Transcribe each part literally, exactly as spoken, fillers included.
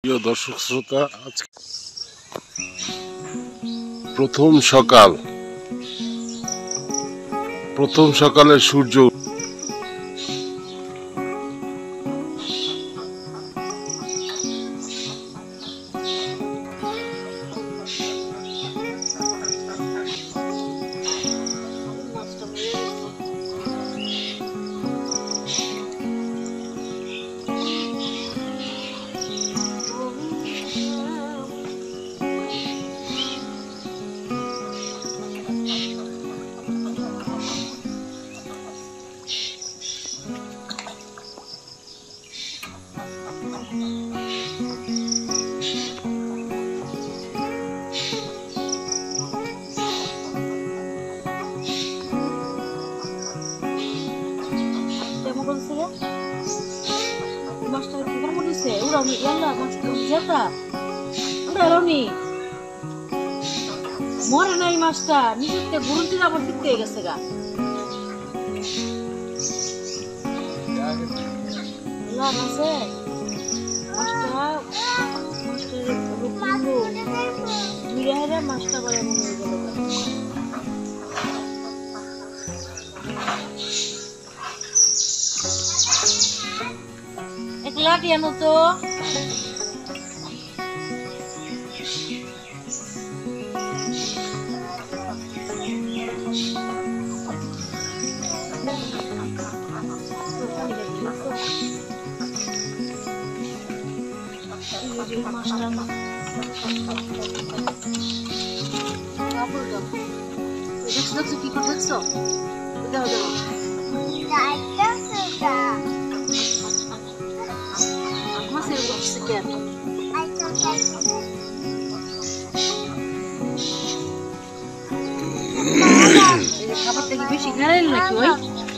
প্রিয় দর্শক শ্রোতা, আজকে প্রথম সকাল প্রথম সকালে সূর্য মরে নাই মাছটা নিজের ঘুরতে যাবার ঠিক হয়ে গেছে গা আছে মাছটা মাছটা করে মনে হয়ে গেল এক লাঠি আনো তো কি করতেছ খাবার থেকে বেশি ঘেরাইল নাকি ওই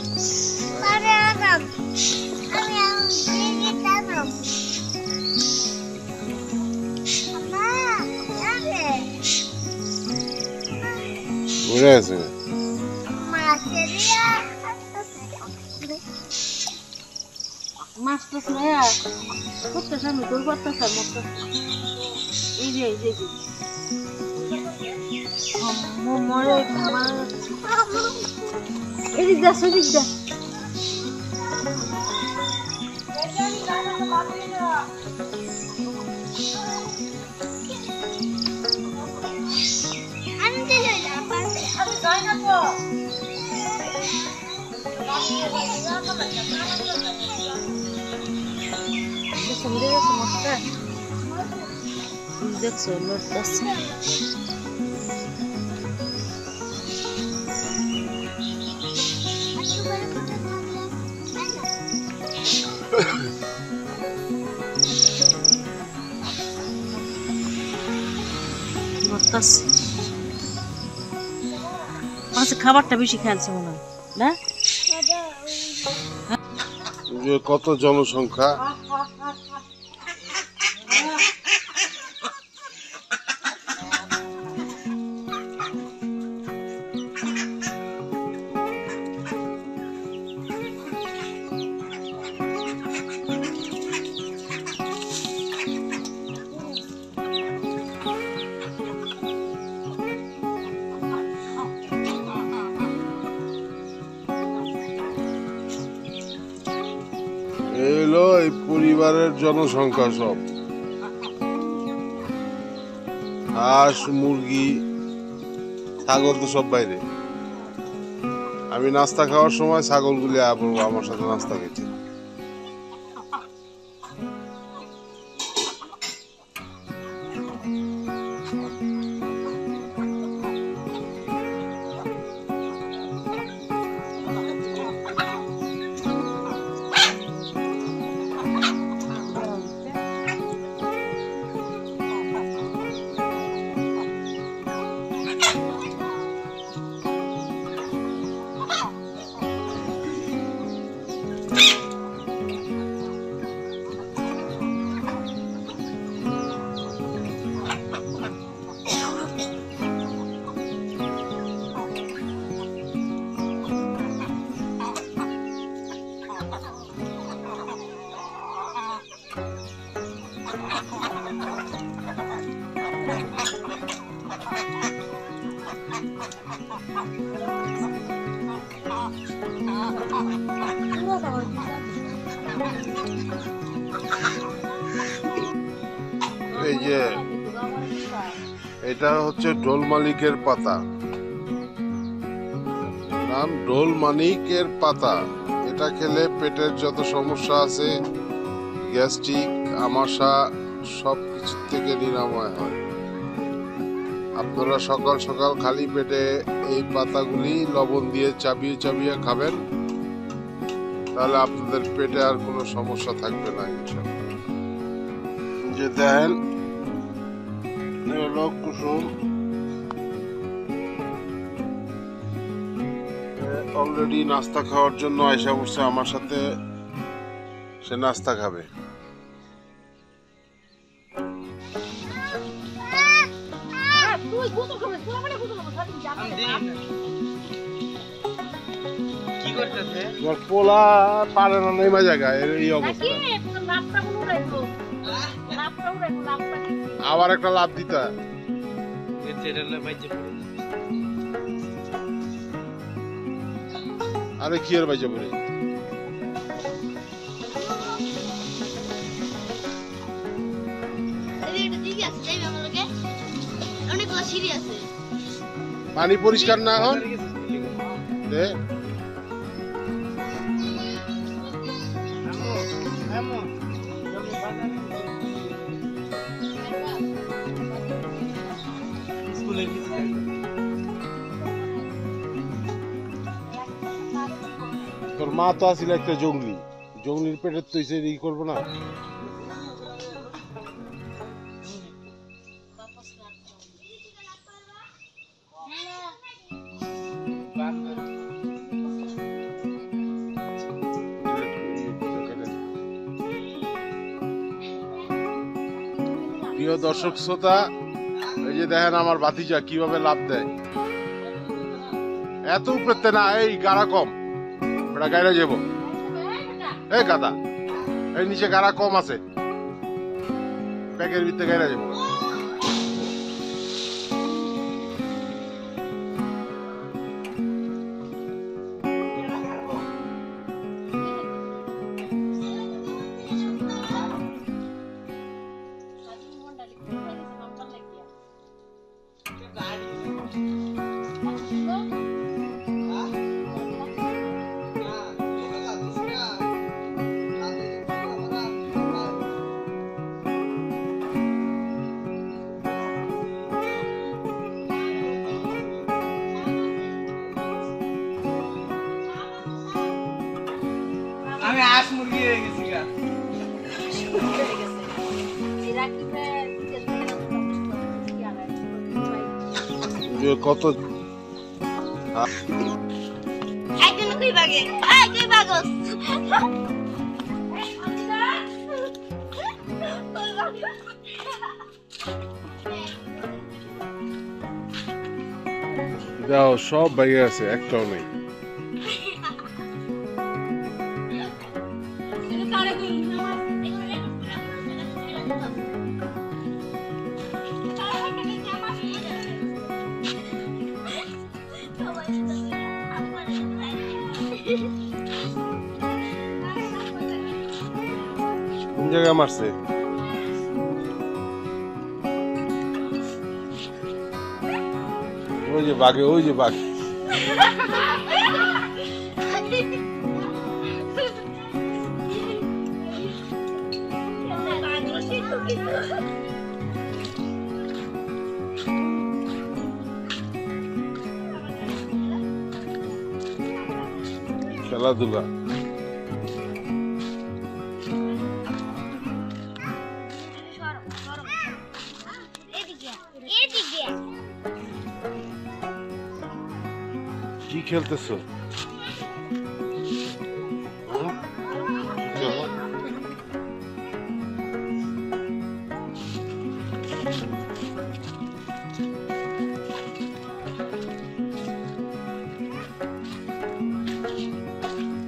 উড়ে আছে মাছটা ছায়া করতে সামনে তোর করতেছে মতো এই যে এই যে মরে এদিক যা সেদিক যা দেখছো লড়তেছে খাবারটা বেশি খেলছে মনে হয় না কত জনসংখ্যা এলো এই পরিবারের জনসংখ্যা সব হাঁস মুরগি ছাগল তো সব বাইরে আমি নাস্তা খাওয়ার সময় ছাগলগুলি আমার সাথে নাস্তা খেয়েছি এই যে এটা হচ্ছে ডোল মালিকের পাতা, নাম ডোল মালিকের পাতা। এটা খেলে পেটের যত সমস্যা আছে, গ্যাস্ট্রিক, আমাশা, সব কিছু থেকে নিরাময় হয়। আপনারা সকাল সকাল খালি পেটে এই পাতাগুলি লবণ দিয়ে চাবিয়ে চাবিয়ে খাবেন, তাহলে আপনাদের পেটে আর কোনো সমস্যা থাকবে না ইনশাআল্লাহ। যে দেখেন হলো কুসুম, অলরেডি নাস্তা খাওয়ার জন্য আয়সা বসছে আমার সাথে, সে নাস্তা খাবে। পোলা পারে না নেমা জায়গায় এই অবস্থা, আবার একটা লাভ দিতে আরে কি আর বাইজা পড়ে পানি পরিষ্কার না এখন তোর মা তো আসলে একটা জঙ্গলি, জঙ্গলির পেটের তো ই করবো না। প্রিয় দর্শক শ্রোতা, এই যে দেখেন আমার ভাতিজা কিভাবে লাভ দেয়, এত উপরে না, এই গাড়া কম, ওটা গাড়া যাবো, এই গাদা এই নিচে গাড়া কম আছে, প্যাকের ভিতরে গাড়া যাবো। আমি হাঁস মুরগি হয়ে গেছি গা। কত একজন কই বাগে এই কই বাগস দাও, সব বাইরে আছে, একটাও নেই। কোন জায়গায় মারছে? ওই যে বাঘে, ওই যে বাঘ। খেলাধুলা কি খেলতেছো?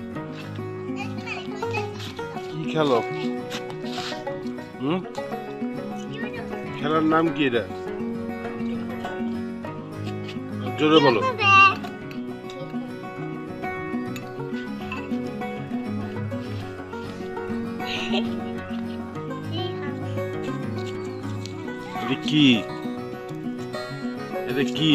কি খেলো? হুম খেলার নাম কি এটা? জোরে বলো। এটা কি? এটা কি?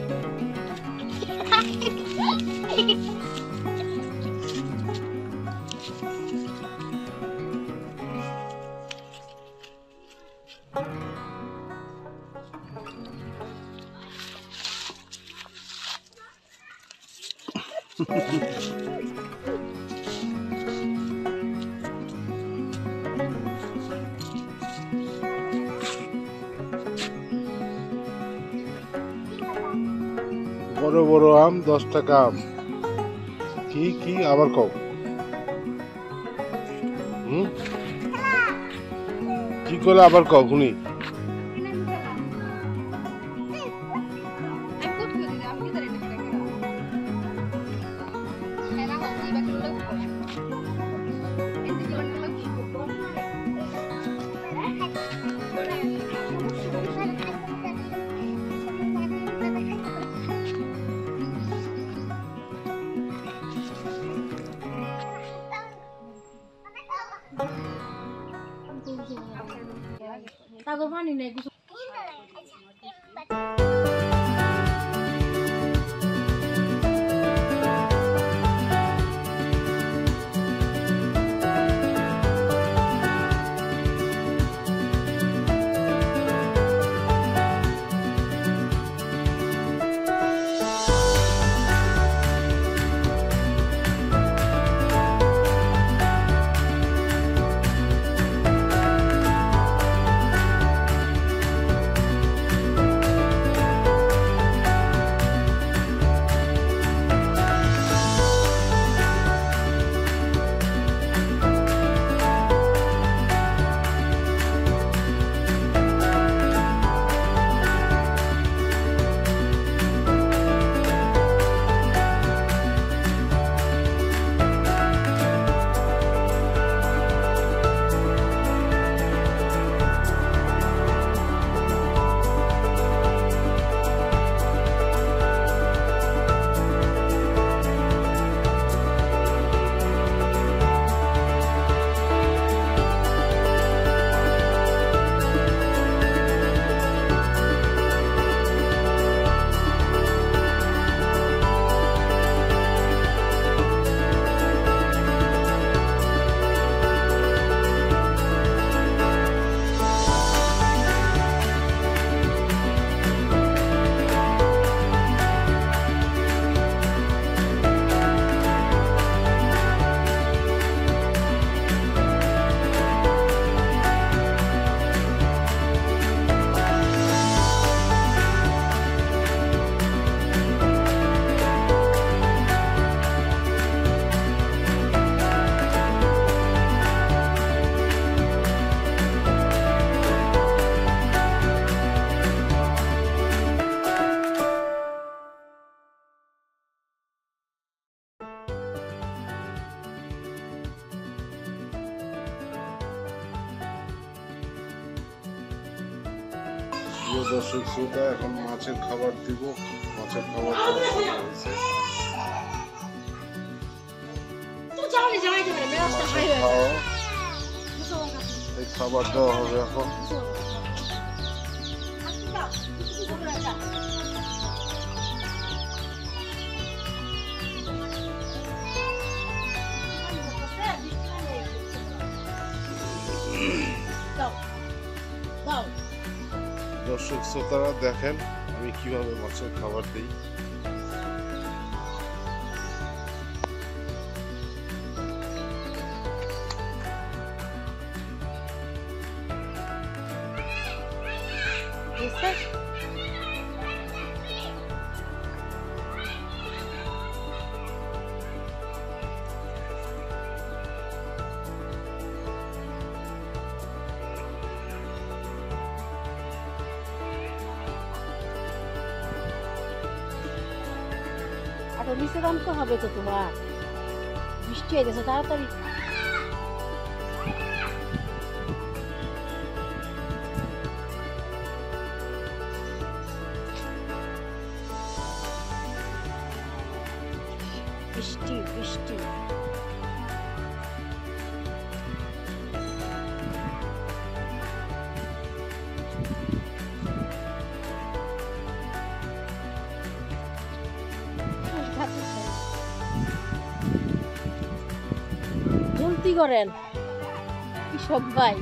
বড় বড় আম দশ টাকা আম। কি কি আবার কও? হুম কি করে আবার কও শুনি? তাগো পানি নেই কিছু। প্রিয় দর্শক শ্রোতা, এখন মাছের খাবার দিব। মাছের খাবার হয়েছে, এই খাবার দেওয়া হবে এখন। দর্শক শ্রোতারা দেখেন আমি কিভাবে মাছের খাবার দিই। নিচে নামতে হবে তো, তোমার বৃষ্টি হয়ে গেছে, তাড়াতাড়ি। বৃষ্টি বৃষ্টি জলদি করেন কৃষক ভাই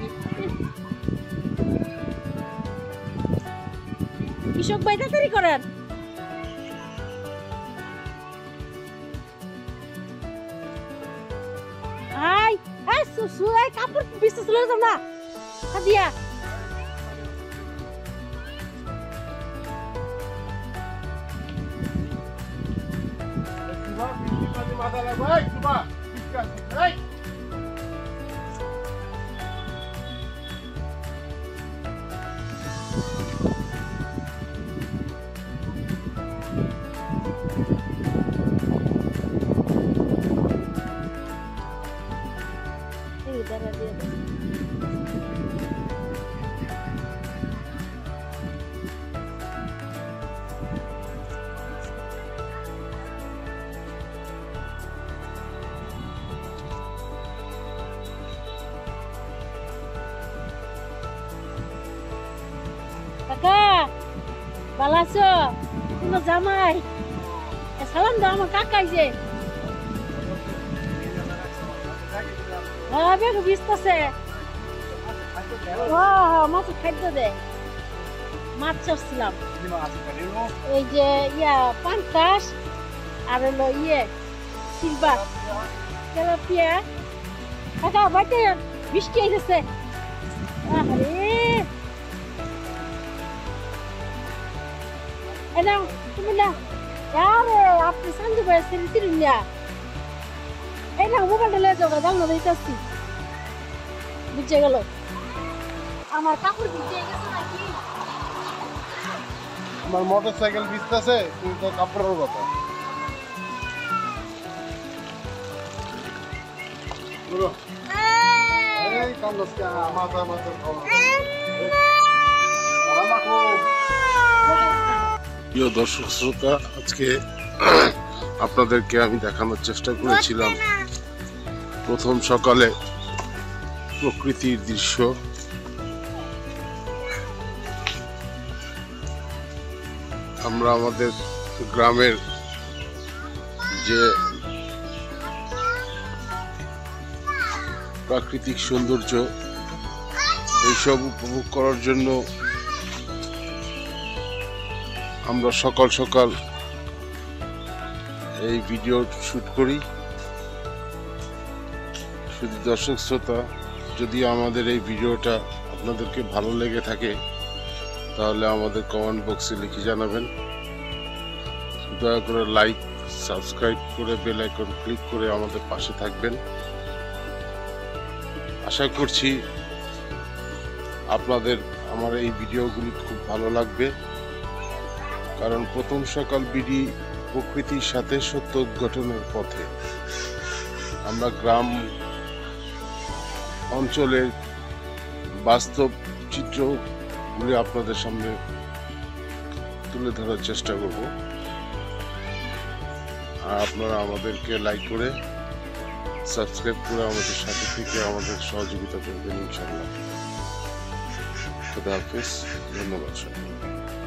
কৃষক ভাই তাড়াতাড়ি করেন আই আই সুসু আই কাপড় বিস্তার চলে যাও না দিয়া মাথা লাগবে সুবা এই এই দাঁড়া দিয়ে দাও। কাকা ভালো আছো তোমার জামাই এ, সালাম দাও আমার কাকাই যে হ্যাঁ বেগু বিস্তাছে ও মাছ খাদ্য দে মাছ চাচ্ছিলাম এই যে ইয়া পাঙ্কাশ আর হলো ইয়ে সিলভার তেলাপিয়া কাকা বাড়িতে বৃষ্টি আইতেছে আরে এনা তুমি না আরে আপনি সঞ্জু ভাই সেলফি নিয়া এই না মোবাইলটা লে যাও দাম না দিতেছি বুঝে গেল আমার কাপড় ভিজে গেছে নাকি আমার মোটরসাইকেল ভিজতেছে তুই তো কাপড়ের কথা বলো এই কান্দস কে মাথা মাথা খাওয়া আমাকো প্রিয় দর্শক শ্রোতা, আজকে আপনাদেরকে আমি দেখানোর চেষ্টা করেছিলাম প্রথম সকালে প্রকৃতির দৃশ্য। আমরা আমাদের গ্রামের যে প্রাকৃতিক সৌন্দর্য এইসব উপভোগ করার জন্য আমরা সকাল সকাল এই ভিডিও শুট করি। শুধু দর্শক শ্রোতা, যদি আমাদের এই ভিডিওটা আপনাদেরকে ভালো লেগে থাকে তাহলে আমাদের কমেন্ট বক্সে লিখে জানাবেন। দয়া করে লাইক সাবস্ক্রাইব করে বেল আইকন ক্লিক করে আমাদের পাশে থাকবেন। আশা করছি আপনাদের আমার এই ভিডিওগুলি খুব ভালো লাগবে, কারণ প্রথম সকাল বিডি প্রকৃতির সাথে সত্য উদ্ঘাটনের পথে। আমরা গ্রাম অঞ্চলের বাস্তব চিত্রগুলি আপনাদের সামনে তুলে ধরার চেষ্টা করব। আর আপনারা আমাদেরকে লাইক করে সাবস্ক্রাইব করে আমাদের সাথে থেকে আমাদের সহযোগিতা করবেন ইনশাআল্লাহ। খুদা হাফেজ, ধন্যবাদ সবাই।